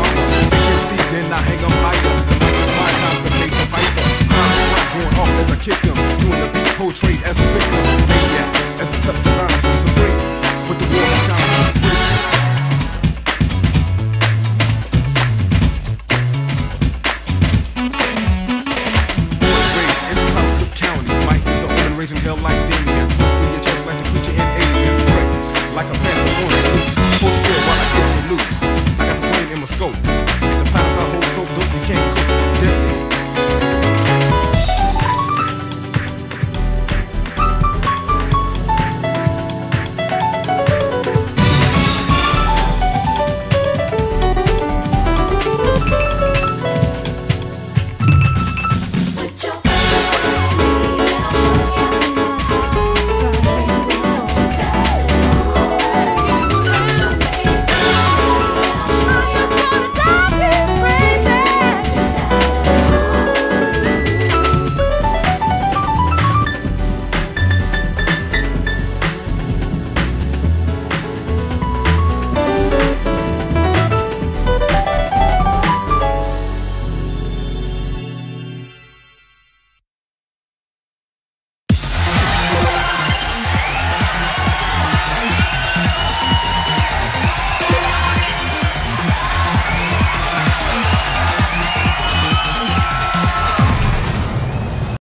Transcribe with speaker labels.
Speaker 1: They can see, then I hang 'em higher. The mic is my constipation piper. I'm going off as I kick 'em, doing the beat portrait as the